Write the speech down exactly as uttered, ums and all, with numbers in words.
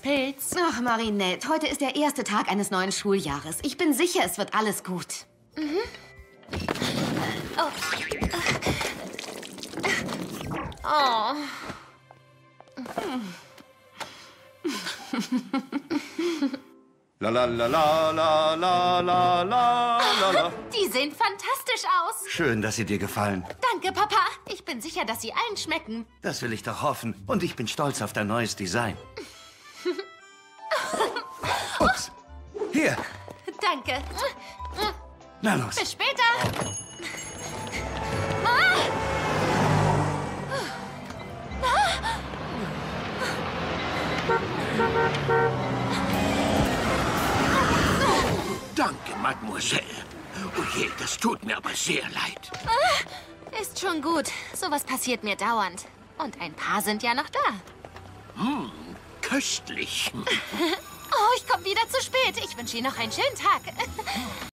Pilz. Ach, Marinette, heute ist der erste Tag eines neuen Schuljahres. Ich bin sicher, es wird alles gut. Mhm. Oh. Oh. La la la la la la la la la. Die sehen fantastisch aus. Schön, dass sie dir gefallen. Danke, Papa. Ich bin sicher, dass sie allen schmecken. Das will ich doch hoffen. Und ich bin stolz auf dein neues Design. Ups. Hier. Danke. Na los. Bis später. Ah! Danke, Mademoiselle. Oh je, das tut mir aber sehr leid. Ah, ist schon gut. Sowas passiert mir dauernd. Und ein paar sind ja noch da. Hm, köstlich. Oh, ich komme wieder zu spät. Ich wünsche Ihnen noch einen schönen Tag.